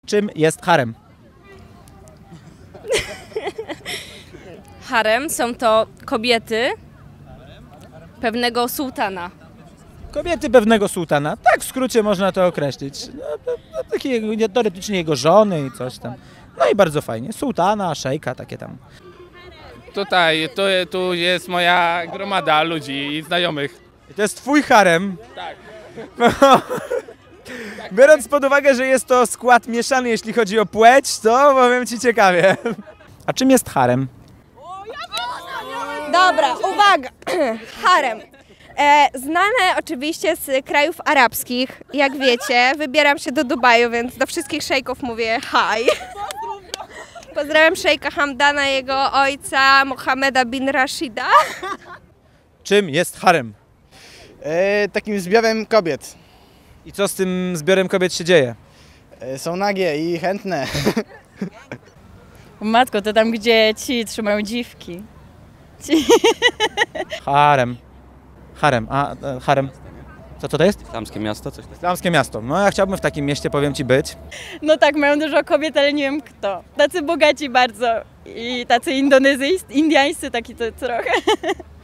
Czym jest harem? Harem są to kobiety pewnego sułtana. Kobiety pewnego sułtana. Tak w skrócie można to określić. Takie teoretycznie jego żony i coś tam. No i bardzo fajnie. Sułtana, szejka, takie tam. Tutaj, tu jest moja gromada ludzi i znajomych. I to jest twój harem. Tak. Biorąc pod uwagę, że jest to skład mieszany, jeśli chodzi o płeć, to powiem ci ciekawie. A czym jest harem? Dobra, uwaga! Harem. Znane oczywiście z krajów arabskich. Jak wiecie, wybieram się do Dubaju, więc do wszystkich szejków mówię hi. Pozdrawiam szejka Hamdana, jego ojca Mohameda bin Rashida. Czym jest harem? Takim zbiorem kobiet. I co z tym zbiorem kobiet się dzieje? Są nagie i chętne. Matko, to tam, gdzie ci trzymają dziwki. Harem. Harem. Harem. Co to jest? Islamskie miasto, coś takiego. Islamskie miasto. No ja chciałbym w takim mieście, powiem ci, być. No tak, mają dużo kobiet, ale nie wiem kto. Tacy bogaci bardzo i tacy indyjscy taki to trochę.